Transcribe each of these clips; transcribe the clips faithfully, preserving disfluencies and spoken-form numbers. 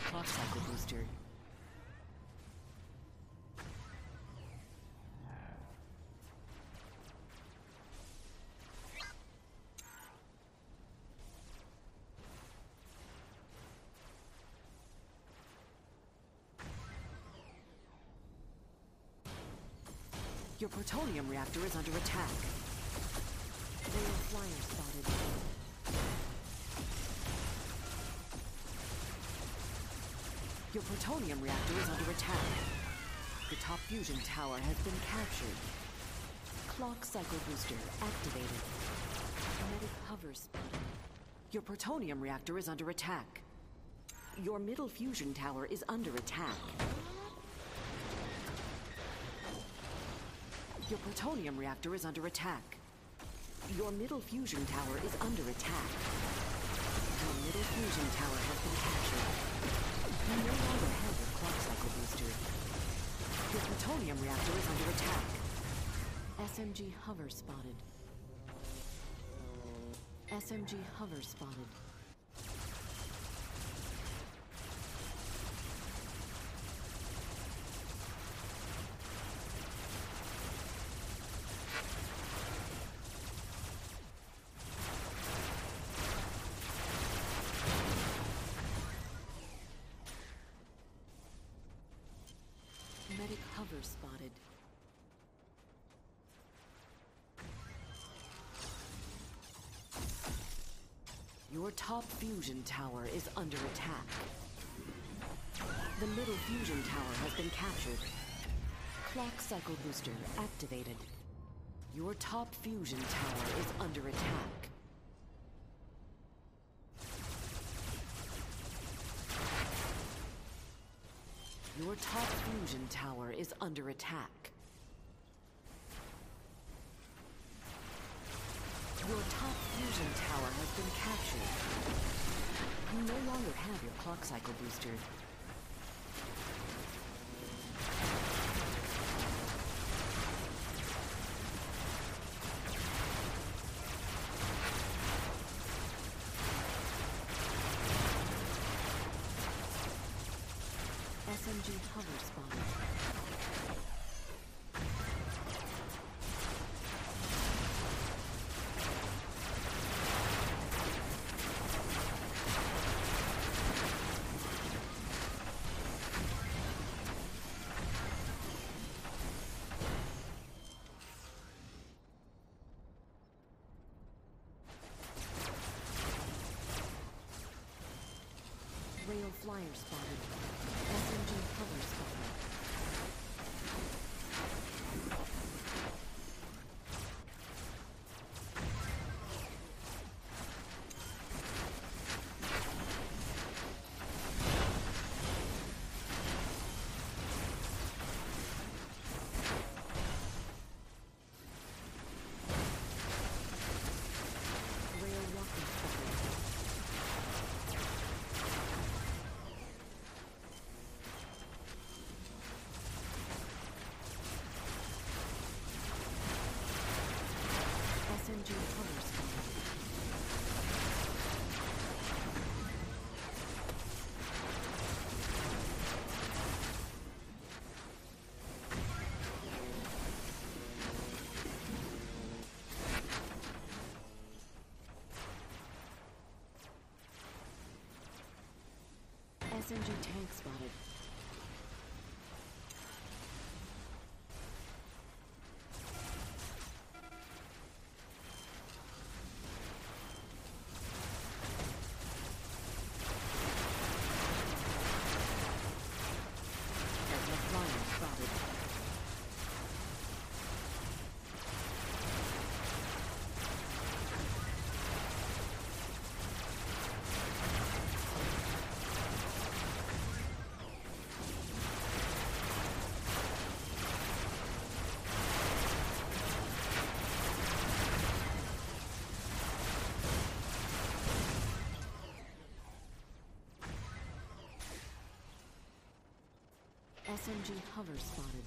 clock cycle booster. Your plutonium reactor is under attack. Rail flyer spotted. Your plutonium reactor is under attack. The top fusion tower has been captured. Clock cycle booster activated. Medic hover spotted. Your plutonium reactor is under attack. Your middle fusion tower is under attack. Your plutonium reactor is under attack. Your middle fusion tower is under attack. Your middle fusion tower has been captured. You no longer have your clock cycle booster. Your plutonium reactor is under attack. S M G hover spotted. S M G hover spotted. Medic hover spotted. Your top fusion tower is under attack. The middle fusion tower has been captured. Clock cycle booster activated. Your top fusion tower is under attack. Your top fusion tower is under attack. Your top fusion tower has been captured. You no longer have your clock cycle booster. S M G hover spotted. Rail flyer spotted. S M G hover spotted. Rail walker spotted. S M G hover spotted. S M G tank spotted. Tesla flyer spotted. S M G hover spotted.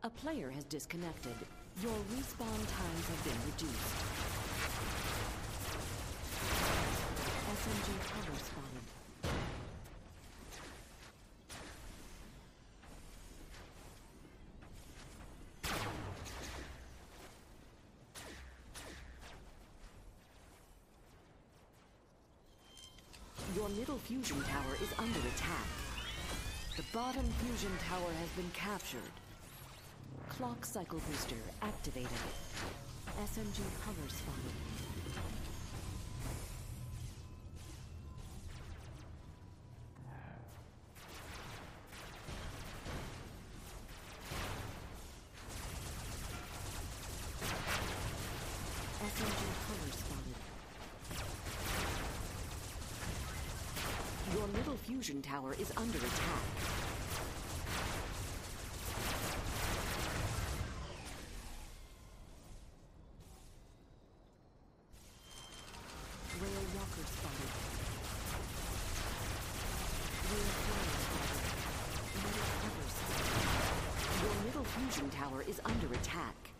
A player has disconnected. Your respawn times have been reduced. S M G cover spotted. Your middle fusion tower is under attack. The bottom fusion tower has been captured. Clock cycle booster activated. S M G cover spotted. S M G cover spotted. Your middle fusion tower is under attack. Rail walker spotted. Rail flyer spotted. Middle cover spotted. Your middle fusion tower is under attack.